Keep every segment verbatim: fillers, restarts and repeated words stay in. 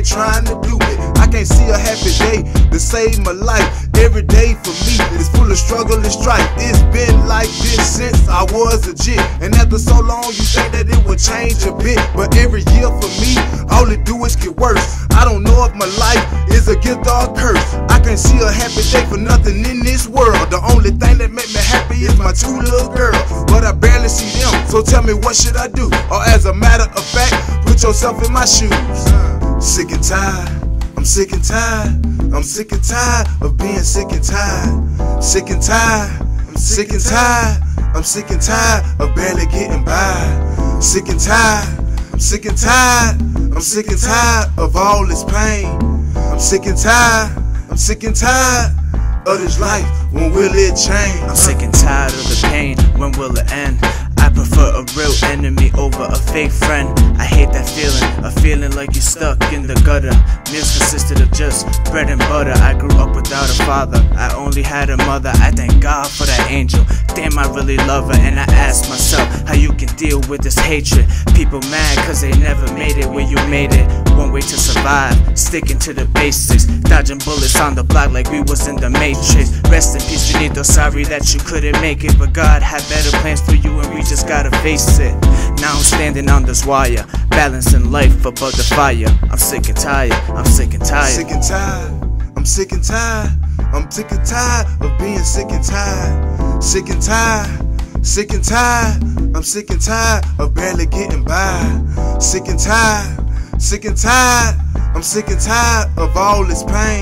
trying to do me. I can't see a happy day to save my life. Every day for me is full of struggle and strife. It's been like this since I was a jit, and after so long you think that it would change a bit. But every year for me, all it do is get worse. I don't know if my life is a gift or a curse. I can't see a happy day for nothing in this world. The only thing that make me happy is my two little girls, but I barely see them. So tell me, what should I do? Or as a matter of fact, put yourself in my shoes. Sick and tired, I'm sick and tired. I'm sick and tired of being sick and tired. Sick and tired, I'm sick and tired. I'm sick and tired of barely getting by. Sick and tired, I'm sick and tired. I'm sick and tired of all this pain. I'm sick and tired, I'm sick and tired of this life. When will it change? I'm sick and tired of the pain. When will it end? I prefer a real enemy over a fake friend. I hate that feeling, a feeling like you're stuck in the gutter. Meals consisted of just bread and butter. I grew up without a father, I only had a mother. I thank God for that angel, damn I really love her. And I ask myself how you can deal with this hatred. People mad cause they never made it where you made it. One way to survive, sticking to the basics, dodging bullets on the block like we was in the Matrix. Rest in peace Benito, sorry that you couldn't make it, but God had better plans for you and we just gotta face it. Now I'm standing on this wire, balancing life above the fire. I'm sick and tired, I'm sick and tired. Sick and tired, I'm sick and tired. I'm sick and tired of being sick and tired. Sick and tired, sick and tired. I'm sick and tired of barely getting by. Sick and tired, sick and tired. I'm sick and tired of all this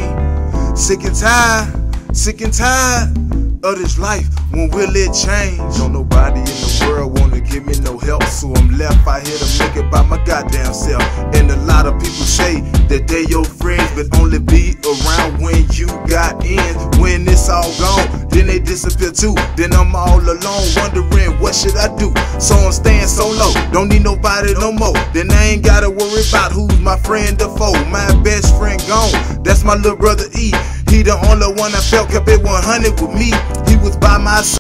pain. Sick and tired, sick and tired of this life. When will it change? Don't nobody in the world wanna give me no help, so I'm left out here to make it by my goddamn self. And a lot of people say that they your friends, but only be around when you got in. When it's all gone, then they disappear too. Then I'm all alone wondering what should I do. So I'm staying so low, don't need nobody no more. Then I ain't gotta worry about who's my friend or foe. My best friend gone, that's my little brother E. He the only one I felt kept it one hundred with me. He was by my side.